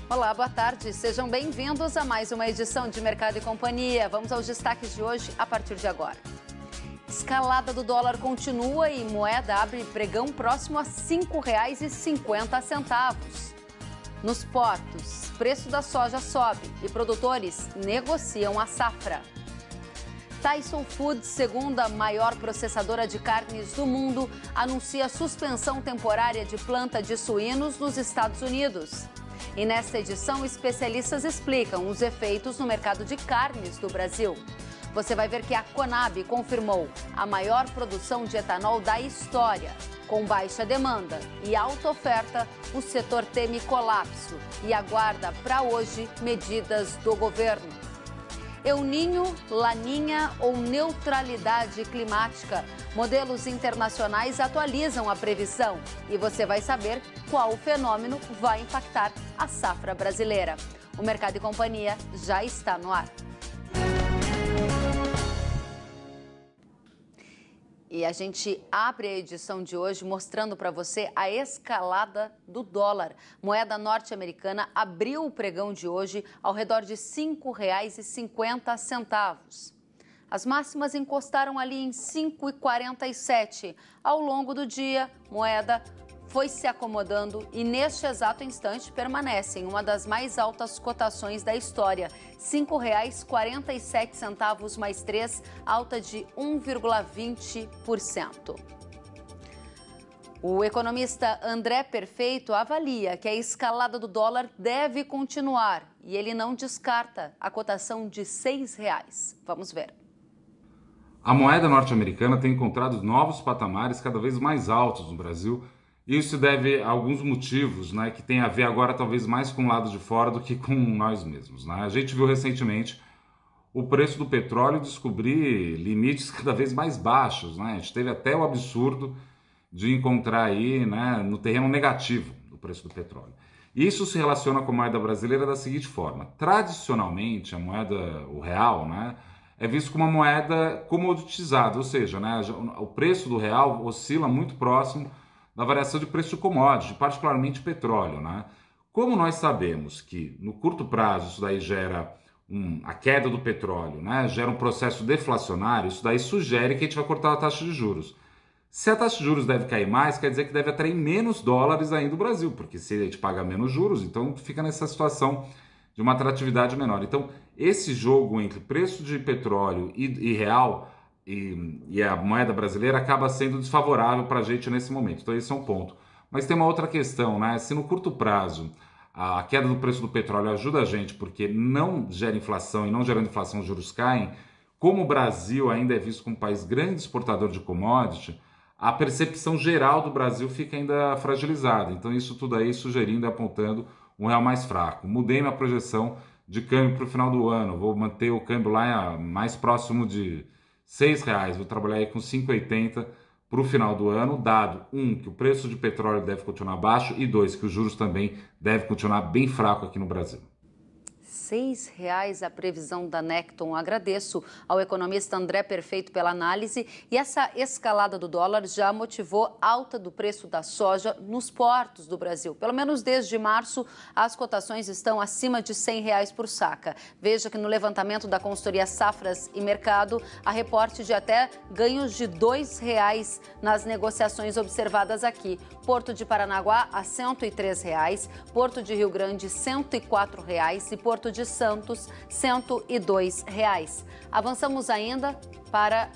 Olá, boa tarde. Sejam bem-vindos a mais uma edição de Mercado e Companhia. Vamos aos destaques de hoje a partir de agora. Escalada do dólar continua e moeda abre pregão próximo a R$ 5,50. Nos portos, preço da soja sobe e produtores negociam a safra. Tyson Foods, segunda maior processadora de carnes do mundo, anuncia suspensão temporária de planta de suínos nos Estados Unidos. E nesta edição, especialistas explicam os efeitos no mercado de carnes do Brasil. Você vai ver que a Conab confirmou a maior produção de etanol da história. Com baixa demanda e alta oferta, o setor teme colapso e aguarda para hoje medidas do governo. El Niño, Laninha ou neutralidade climática. Modelos internacionais atualizam a previsão e você vai saber qual fenômeno vai impactar a safra brasileira. O Mercado e Companhia já está no ar. E a gente abre a edição de hoje mostrando para você a escalada do dólar. Moeda norte-americana abriu o pregão de hoje ao redor de R$ 5,50. As máximas encostaram ali em 5,47. Ao longo do dia, moeda foi se acomodando e neste exato instante permanece em uma das mais altas cotações da história, R$ 5,47 mais 3, alta de 1,20%. O economista André Perfeito avalia que a escalada do dólar deve continuar e ele não descarta a cotação de R$ 6. Vamos ver. A moeda norte-americana tem encontrado novos patamares cada vez mais altos no Brasil. Isso deve a alguns motivos, né, que tem a ver agora talvez mais com o lado de fora do que com nós mesmos, né? A gente viu recentemente o preço do petróleo descobrir limites cada vez mais baixos, né? A gente teve até o absurdo de encontrar aí, né, no terreno negativo o preço do petróleo. Isso se relaciona com a moeda brasileira da seguinte forma: tradicionalmente a moeda, o real, né, é visto como uma moeda comoditizada, ou seja, né, o preço do real oscila muito próximo da variação de preço de commodity, particularmente petróleo, né? Como nós sabemos que no curto prazo isso daí gera a queda do petróleo, né? Gera um processo deflacionário, isso daí sugere que a gente vai cortar a taxa de juros. Se a taxa de juros deve cair mais, quer dizer que deve atrair menos dólares ainda do Brasil, porque se a gente paga menos juros, então fica nessa situação de uma atratividade menor. Então, esse jogo entre preço de petróleo e real e a moeda brasileira acaba sendo desfavorável para a gente nesse momento. Então esse é um ponto. Mas tem uma outra questão, né? Se no curto prazo a queda do preço do petróleo ajuda a gente porque não gera inflação e não gerando inflação os juros caem, como o Brasil ainda é visto como um país grande exportador de commodity, a percepção geral do Brasil fica ainda fragilizada. Então isso tudo aí sugerindo e apontando um real mais fraco. Mudei minha projeção de câmbio para o final do ano. Vou manter o câmbio lá mais próximo de R$ 6, vou trabalhar aí com 5,80 para o final do ano, dado, que o preço de petróleo deve continuar baixo e dois, que os juros também devem continuar bem fraco aqui no Brasil. R$ 6 a previsão da Necton. Agradeço ao economista André Perfeito pela análise. E essa escalada do dólar já motivou alta do preço da soja nos portos do Brasil. Pelo menos desde março, as cotações estão acima de R$ 100 por saca. Veja que no levantamento da consultoria Safras e Mercado, há reporte de até ganhos de R$ 2 nas negociações observadas aqui. Porto de Paranaguá a R$ 103, Porto de Rio Grande R$ 104 e Porto de Santos, R$ 102. Avançamos ainda para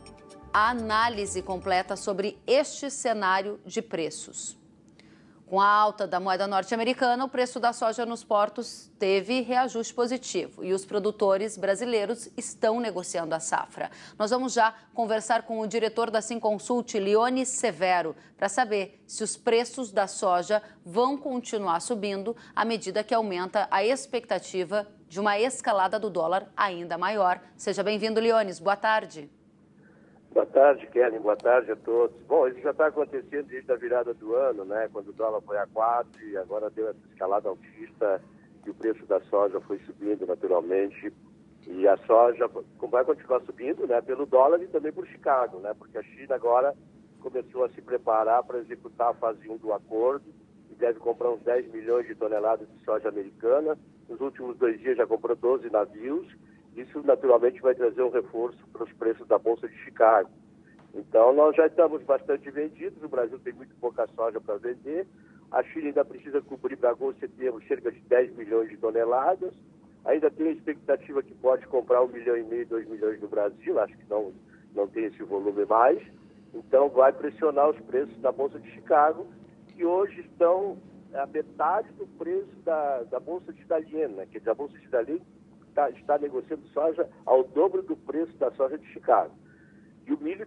a análise completa sobre este cenário de preços. Com a alta da moeda norte-americana, o preço da soja nos portos teve reajuste positivo e os produtores brasileiros estão negociando a safra. Nós vamos já conversar com o diretor da Simconsult, Leone Severo, para saber se os preços da soja vão continuar subindo à medida que aumenta a expectativa de uma escalada do dólar ainda maior. Seja bem-vindo, Leones. Boa tarde. Boa tarde, Kelly. Boa tarde a todos. Bom, isso já está acontecendo desde a virada do ano, né? Quando o dólar foi a 4 e agora deu essa escalada altista e o preço da soja foi subindo naturalmente. E a soja vai continuar subindo, né? Pelo dólar e também por Chicago, né? Porque a China agora começou a se preparar para executar a fase 1 do acordo e deve comprar uns 10 milhões de toneladas de soja americana. Nos últimos 2 dias já comprou 12 navios. Isso, naturalmente, vai trazer um reforço para os preços da Bolsa de Chicago. Então, nós já estamos bastante vendidos. O Brasil tem muito pouca soja para vender. A China ainda precisa cobrir para agosto e setembro cerca de 10 milhões de toneladas. Ainda tem a expectativa que pode comprar 1,5 milhão, 2 milhões no Brasil. Acho que não tem esse volume mais. Então, vai pressionar os preços da Bolsa de Chicago, que hoje estão a metade do preço da Bolsa de Italiana. Quer dizer, a Bolsa de Italiana está negociando soja ao dobro do preço da soja de Chicago. E o milho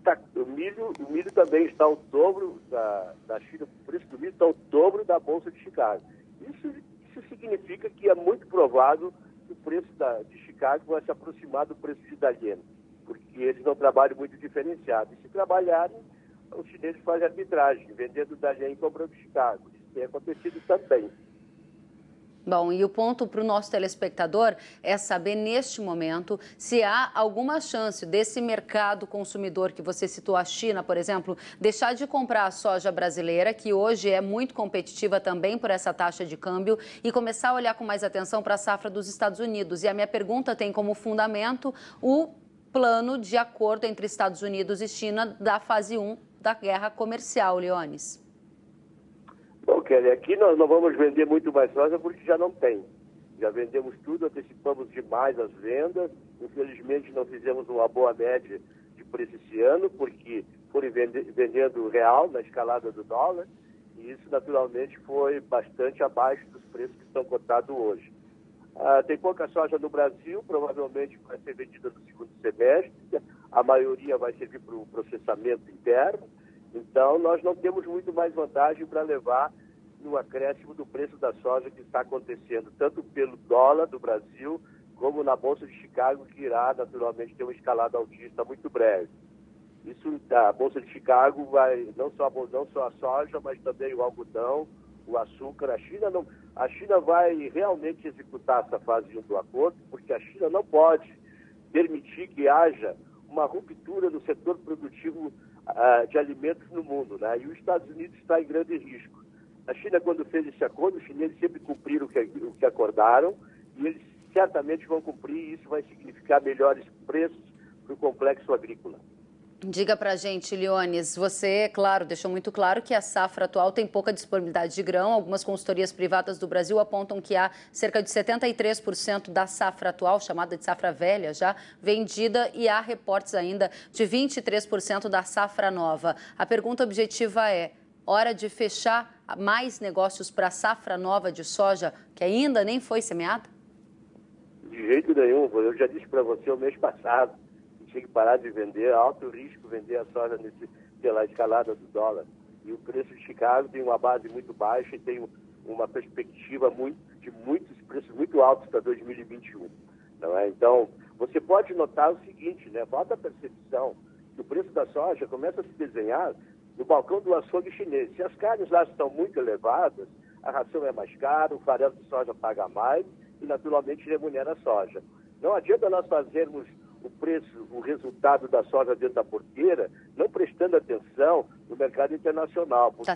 também está ao dobro da China, o preço do milho está ao dobro da Bolsa de Chicago. Isso significa que é muito provável que o preço de Chicago vai se aproximar do preço de Italiana, porque eles não trabalham muito diferenciado. E se trabalharem, os chineses fazem arbitragem, vendendo Dalian e comprando Chicago. Isso tem acontecido também. Bom, e o ponto para o nosso telespectador é saber, neste momento, se há alguma chance desse mercado consumidor que você citou, a China, por exemplo, deixar de comprar a soja brasileira, que hoje é muito competitiva também por essa taxa de câmbio, e começar a olhar com mais atenção para a safra dos Estados Unidos. E a minha pergunta tem como fundamento o plano de acordo entre Estados Unidos e China da fase 1 da guerra comercial, Leones. Bom, Kelly, aqui nós não vamos vender muito mais soja porque já não tem. Já vendemos tudo, antecipamos demais as vendas. Infelizmente não fizemos uma boa média de preço esse ano, porque foram vendendo real na escalada do dólar. E isso naturalmente foi bastante abaixo dos preços que estão cotados hoje. Tem pouca soja no Brasil, provavelmente vai ser vendida no segundo semestre. A maioria vai servir para o processamento interno. Então, nós não temos muito mais vantagem para levar no acréscimo do preço da soja que está acontecendo, tanto pelo dólar do Brasil, como na Bolsa de Chicago, que irá, naturalmente, ter uma escalada altista muito breve. Isso, a Bolsa de Chicago vai, não só a soja, mas também o algodão, o açúcar. A China vai realmente executar essa fase 1 do acordo, porque a China não pode permitir que haja uma ruptura do setor produtivo de alimentos no mundo, né? E os Estados Unidos está em grande risco. A China, quando fez esse acordo, os chineses sempre cumpriram o que acordaram, e eles certamente vão cumprir, e isso vai significar melhores preços para o complexo agrícola. Diga para a gente, Leones, você, claro, deixou muito claro que a safra atual tem pouca disponibilidade de grão. Algumas consultorias privadas do Brasil apontam que há cerca de 73% da safra atual, chamada de safra velha já, vendida, e há reportes ainda de 23% da safra nova. A pergunta objetiva é: hora de fechar mais negócios para a safra nova de soja, que ainda nem foi semeada? De jeito nenhum. Eu já disse para você o mês passado, tinha que parar de vender, alto risco vender a soja pela escalada do dólar. E o preço de Chicago tem uma base muito baixa e tem uma perspectiva de muitos preços muito altos para 2021. Não é? Então, você pode notar o seguinte, né? Falta a percepção que o preço da soja começa a se desenhar no balcão do açougue chinês. Se as carnes lá estão muito elevadas, a ração é mais cara, o farelo de soja paga mais e, naturalmente, remunera a soja. Não adianta nós fazermos o resultado da soja dentro da porteira, não prestando atenção no mercado internacional, porque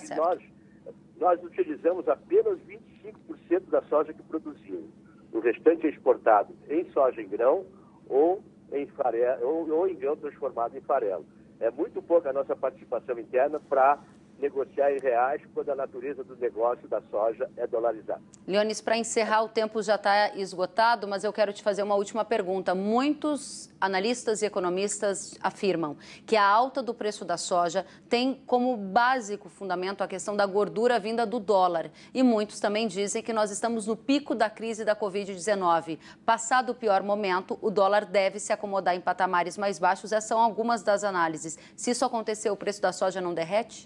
nós utilizamos apenas 25% da soja que produzimos. O restante é exportado em soja em grão ou em farelo, ou em grão transformado em farelo. É muito pouca a nossa participação interna para negociar em reais quando a natureza do negócio da soja é dolarizada. Leones, para encerrar, o tempo já está esgotado, mas eu quero te fazer uma última pergunta. Muitos analistas e economistas afirmam que a alta do preço da soja tem como básico fundamento a questão da gordura vinda do dólar. E muitos também dizem que nós estamos no pico da crise da Covid-19. Passado o pior momento, o dólar deve se acomodar em patamares mais baixos. Essas são algumas das análises. Se isso acontecer, o preço da soja não derrete?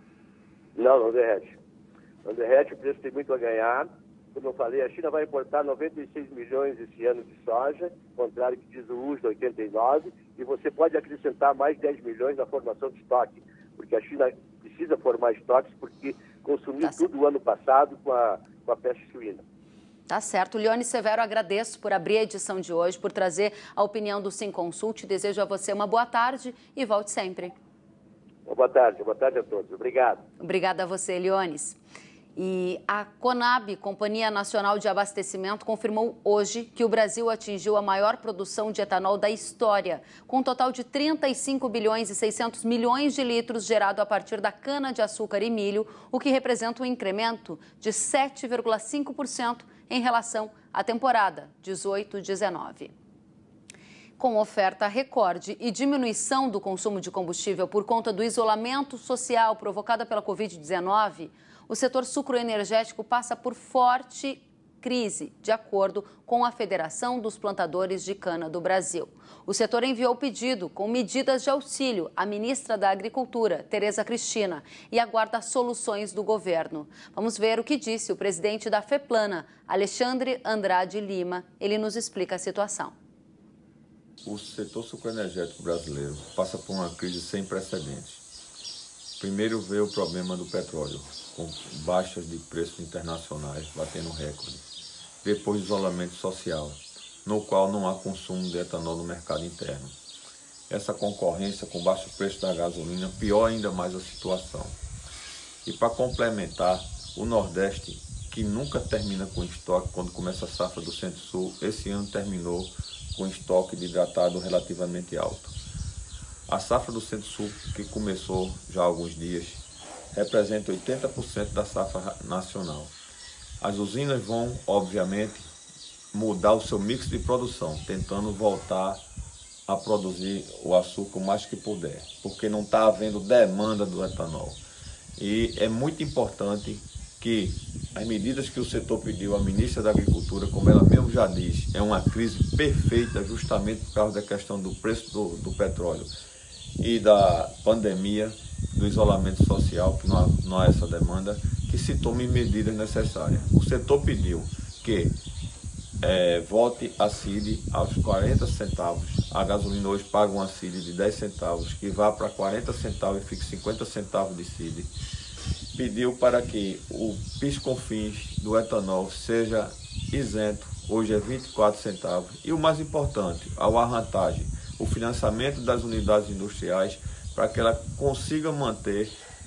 Não derrete. Não derrete, o preço tem muito a ganhar. Como eu falei, a China vai importar 96 milhões esse ano de soja, contrário que diz o USDA 89, e você pode acrescentar mais 10 milhões na formação de estoque, porque a China precisa formar estoques porque consumiu tudo o ano passado com a peste suína. Tá certo. Leone Severo, agradeço por abrir a edição de hoje, por trazer a opinião do Sim Consult. Desejo a você uma boa tarde e volte sempre. Boa tarde a todos. Obrigado. Obrigada a você, Leones. E a Conab, Companhia Nacional de Abastecimento, confirmou hoje que o Brasil atingiu a maior produção de etanol da história, com um total de 35 bilhões e 600 milhões de litros gerado a partir da cana-de-açúcar e milho, o que representa um incremento de 7,5% em relação à temporada 18-19. Com oferta recorde e diminuição do consumo de combustível por conta do isolamento social provocado pela Covid-19, o setor sucroenergético passa por forte crise, de acordo com a Federação dos Plantadores de Cana do Brasil. O setor enviou pedido com medidas de auxílio à ministra da Agricultura, Tereza Cristina, e aguarda soluções do governo. Vamos ver o que disse o presidente da FEPLANA, Alexandre Andrade Lima. Ele nos explica a situação. O setor sucroenergético brasileiro passa por uma crise sem precedentes. Primeiro veio o problema do petróleo, com baixas de preços internacionais batendo recorde. Depois isolamento social, no qual não há consumo de etanol no mercado interno. Essa concorrência com baixo preço da gasolina piora ainda mais a situação. E para complementar, o Nordeste, que nunca termina com estoque quando começa a safra do Centro-Sul, esse ano terminou com estoque de hidratado relativamente alto. A safra do Centro-Sul, que começou já há alguns dias, representa 80% da safra nacional. As usinas vão, obviamente, mudar o seu mix de produção, tentando voltar a produzir o açúcar o mais que puder, porque não está havendo demanda do etanol. E é muito importante que as medidas que o setor pediu à ministra da Agricultura, como ela mesmo já diz, é uma crise perfeita justamente por causa da questão do preço do petróleo e da pandemia, do isolamento social, que não há essa demanda, que se tomem medidas necessárias. O setor pediu que volte a CID aos 40 centavos. A gasolina hoje paga uma CID de 10 centavos, que vá para 40 centavos e fique 50 centavos de CID. Pediu para que o PIS/COFINS do etanol seja isento, hoje é 24 centavos. E o mais importante, a arrantagem, o financiamento das unidades industriais para que ela consiga manter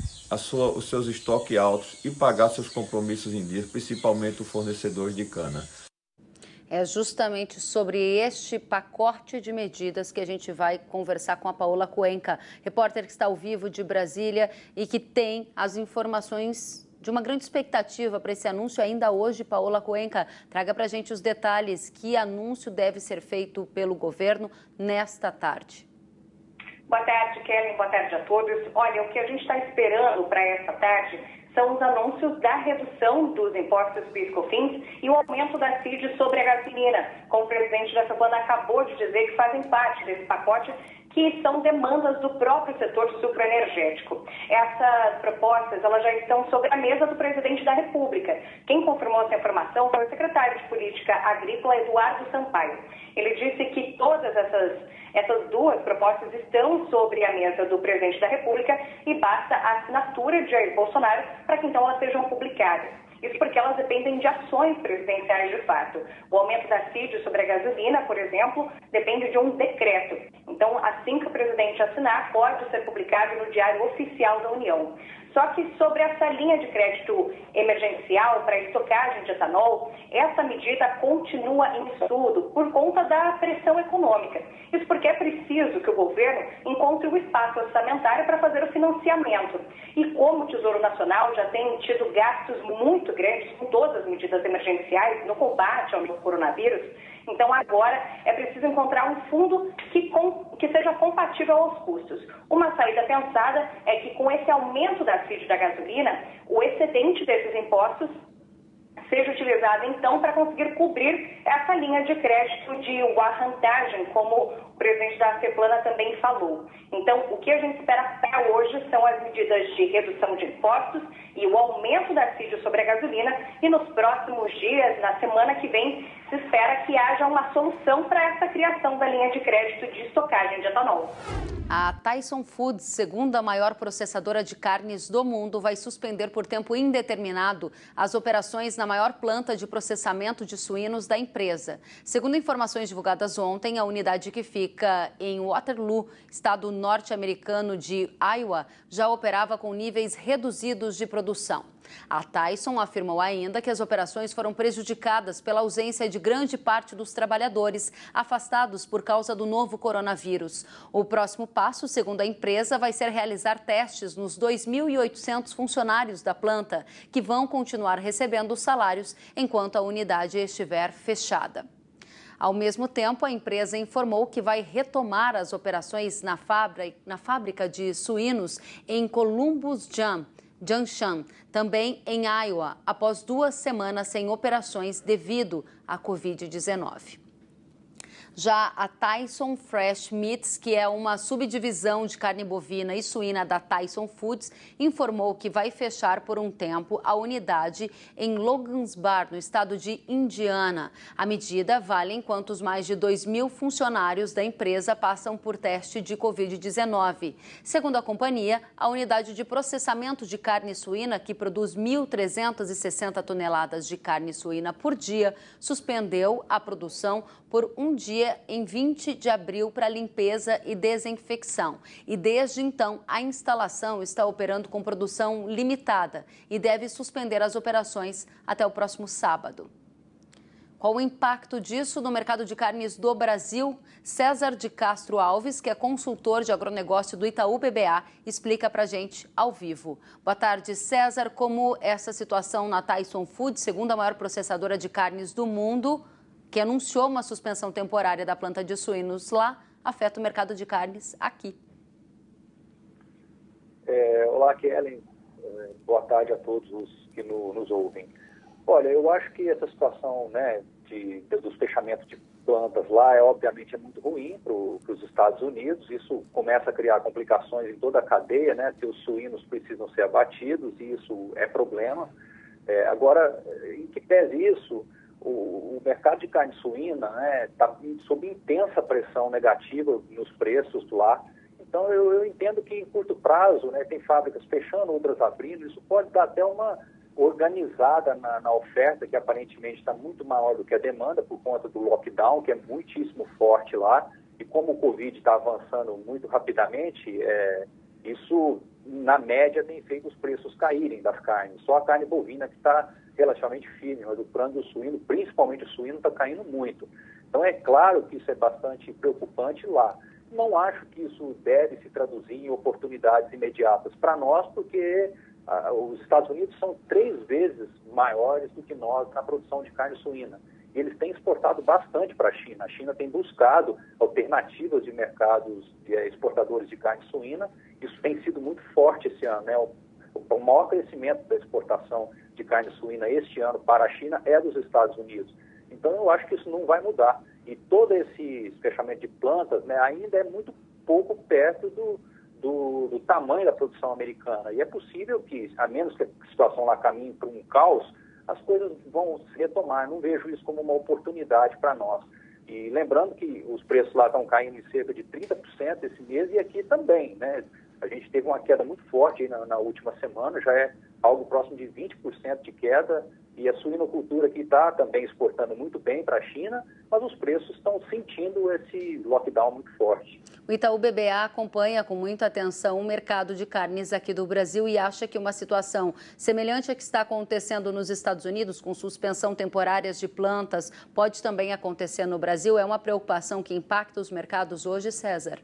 os seus estoques altos e pagar seus compromissos em dia, principalmente os fornecedores de cana. É justamente sobre este pacote de medidas que a gente vai conversar com a Paola Cuenca, repórter que está ao vivo de Brasília e que tem as informações de uma grande expectativa para esse anúncio ainda hoje. Paola Cuenca, traga para a gente os detalhes. Que anúncio deve ser feito pelo governo nesta tarde? Boa tarde, Kelly. Boa tarde a todos. Olha, o que a gente está esperando para essa tarde são os anúncios da redução dos impostos PIS/COFINS e o aumento da CID sobre a gasolina, como o presidente da FEPLANA acabou de dizer, que fazem parte desse pacote, que são demandas do próprio setor sucroenergético. Essas propostas elas já estão sobre a mesa do presidente da República. Quem confirmou essa informação foi o secretário de Política Agrícola, Eduardo Sampaio. Ele disse que todas essas duas propostas estão sobre a mesa do presidente da República e basta a assinatura de Jair Bolsonaro para que então elas sejam publicadas. Isso porque elas dependem de ações presidenciais de fato. O aumento da CID sobre a gasolina, por exemplo, depende de um decreto. Então, assim que o presidente assinar, pode ser publicado no Diário Oficial da União. Só que sobre essa linha de crédito emergencial para estocagem de etanol, essa medida continua em estudo por conta da pressão econômica. Isso porque é preciso que o governo encontre o espaço orçamentário para fazer o financiamento. E como o Tesouro Nacional já tem tido gastos muito grandes com todas as medidas emergenciais no combate ao novo coronavírus, então agora é preciso encontrar um fundo que seja compatível aos custos. Uma saída pensada é que com esse aumento da CID da gasolina, o excedente desses impostos seja utilizado então para conseguir cobrir essa linha de crédito de arrantagem, como o presidente da FEPLANA também falou. Então, o que a gente espera para hoje são as medidas de redução de impostos e o aumento da CID sobre a gasolina, e nos próximos dias, na semana que vem, se espera que haja uma solução para essa criação da linha de crédito de estocagem de etanol. A Tyson Foods, segunda maior processadora de carnes do mundo, vai suspender por tempo indeterminado as operações na maior planta de processamento de suínos da empresa. Segundo informações divulgadas ontem, a unidade que fica fábrica em Waterloo, estado norte-americano de Iowa, já operava com níveis reduzidos de produção. A Tyson afirmou ainda que as operações foram prejudicadas pela ausência de grande parte dos trabalhadores afastados por causa do novo coronavírus. O próximo passo, segundo a empresa, vai ser realizar testes nos 2.800 funcionários da planta, que vão continuar recebendo os salários enquanto a unidade estiver fechada. Ao mesmo tempo, a empresa informou que vai retomar as operações na fábrica de suínos em Columbus Junction, também em Iowa, após 2 semanas sem operações devido à Covid-19. Já a Tyson Fresh Meats, que é uma subdivisão de carne bovina e suína da Tyson Foods, informou que vai fechar por um tempo a unidade em Logansport, no estado de Indiana. A medida vale enquanto os mais de 2.000 funcionários da empresa passam por teste de Covid-19. Segundo a companhia, a unidade de processamento de carne suína, que produz 1.360 toneladas de carne suína por dia, suspendeu a produção por um dia em 20 de abril para limpeza e desinfecção. E desde então, a instalação está operando com produção limitada e deve suspender as operações até o próximo sábado. Qual o impacto disso no mercado de carnes do Brasil? César de Castro Alves, que é consultor de agronegócio do Itaú BBA, explica para a gente ao vivo. Boa tarde, César. Como essa situação na Tyson Foods, segunda maior processadora de carnes do mundo, que anunciou uma suspensão temporária da planta de suínos lá, afeta o mercado de carnes aqui? Olá, Kellen. Boa tarde a todos os que nos ouvem. Olha, eu acho que essa situação, né, dos fechamentos de plantas lá, obviamente é muito ruim para os Estados Unidos. Isso começa a criar complicações em toda a cadeia, né, que os suínos precisam ser abatidos e isso é problema. Agora, em que pese isso, o mercado de carne suína está sob intensa pressão negativa nos preços lá. Então, eu entendo que em curto prazo, né, tem fábricas fechando, outras abrindo. Isso pode dar até uma organizada na oferta, que aparentemente está muito maior do que a demanda por conta do lockdown, que é muitíssimo forte lá. E como o Covid está avançando muito rapidamente, isso, na média, tem feito os preços caírem das carnes. Só a carne bovina que está relativamente firme, mas o frango e o suíno, principalmente o suíno, está caindo muito. Então, é claro que isso é bastante preocupante lá. Não acho que isso deve se traduzir em oportunidades imediatas para nós, porque os Estados Unidos são 3 vezes maiores do que nós na produção de carne suína. E eles têm exportado bastante para a China. A China tem buscado alternativas de mercados exportadores de carne suína. Isso tem sido muito forte esse ano, né? O maior crescimento da exportação de carne suína este ano para a China é dos Estados Unidos. Então, eu acho que isso não vai mudar. E todo esse fechamento de plantas, né, ainda é muito pouco perto do tamanho da produção americana. E é possível que, a menos que a situação lá caminhe para um caos, as coisas vão se retomar. Não vejo isso como uma oportunidade para nós. E lembrando que os preços lá estão caindo em cerca de 30% esse mês e aqui também, né? A gente teve uma queda muito forte aí na última semana, já é algo próximo de 20% de queda, e a suinocultura aqui está também exportando muito bem para a China, mas os preços estão sentindo esse lockdown muito forte. O Itaú BBA acompanha com muita atenção o mercado de carnes aqui do Brasil e acha que uma situação semelhante à que está acontecendo nos Estados Unidos, com suspensão temporárias de plantas, pode também acontecer no Brasil? É uma preocupação que impacta os mercados hoje, César?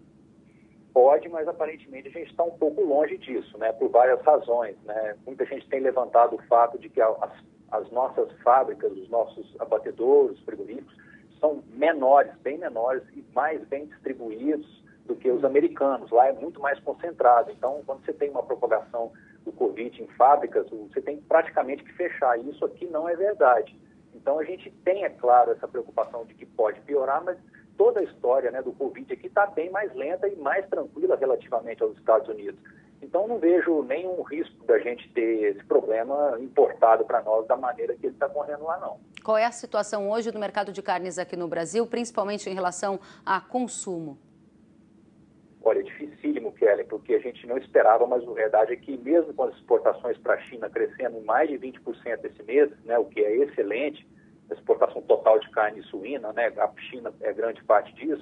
Pode, mas aparentemente a gente está um pouco longe disso, né, por várias razões, né? Muita gente tem levantado o fato de que as nossas fábricas, os nossos abatedouros, frigoríficos, são menores, bem menores e mais bem distribuídos do que os americanos. Lá é muito mais concentrado. Então, quando você tem uma propagação do Covid em fábricas, você tem praticamente que fechar. E isso aqui não é verdade. Então, a gente tem, é claro, essa preocupação de que pode piorar, mas toda a história, né, do Covid aqui está bem mais lenta e mais tranquila relativamente aos Estados Unidos. Então, não vejo nenhum risco da gente ter esse problema importado para nós da maneira que ele está correndo lá, não. Qual é a situação hoje do mercado de carnes aqui no Brasil, principalmente em relação a consumo? Olha, é dificílimo, Kelly, porque a gente não esperava, mas a verdade é que mesmo com as exportações para a China crescendo mais de 20% esse mês, né, o que é excelente, a exportação total de carne suína, né, a China é grande parte disso,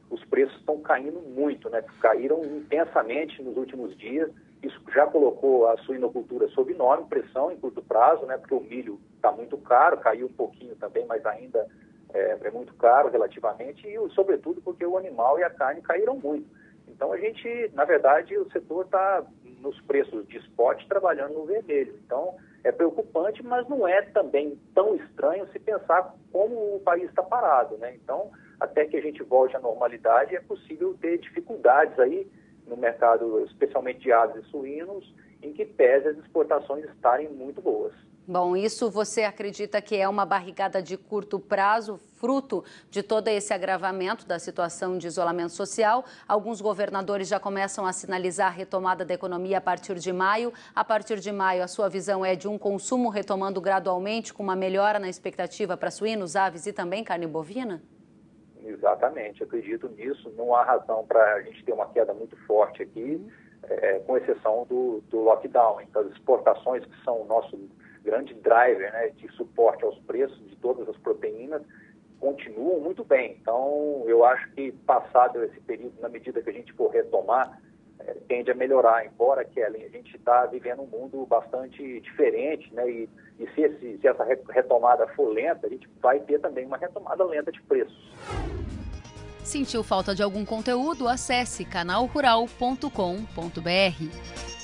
os preços estão caindo muito, né? Caíram intensamente nos últimos dias. Isso já colocou a suinocultura sob enorme pressão em curto prazo, né? Porque o milho está muito caro, caiu um pouquinho também, mas ainda é muito caro relativamente, e sobretudo porque o animal e a carne caíram muito. Então a gente, na verdade, o setor está nos preços de spot trabalhando no vermelho. Então é preocupante, mas não é também tão estranho se pensar como o país está parado, né? Então, até que a gente volte à normalidade, é possível ter dificuldades aí no mercado, especialmente de aves e suínos, em que pese as exportações estarem muito boas. Bom, isso você acredita que é uma barrigada de curto prazo, fruto de todo esse agravamento da situação de isolamento social? Alguns governadores já começam a sinalizar a retomada da economia a partir de maio. A partir de maio, a sua visão é de um consumo retomando gradualmente, com uma melhora na expectativa para suínos, aves e também carne bovina? Exatamente, acredito nisso. Não há razão para a gente ter uma queda muito forte aqui, com exceção do lockdown. Então, as exportações, que são o nosso grande driver, né, de suporte aos preços de todas as proteínas, continuam muito bem. Então, eu acho que passado esse período, na medida que a gente for retomar, tende a melhorar. Embora, Kellen, a gente está vivendo um mundo bastante diferente, né, e se essa retomada for lenta, a gente vai ter também uma retomada lenta de preços. Sentiu falta de algum conteúdo? Acesse canalrural.com.br.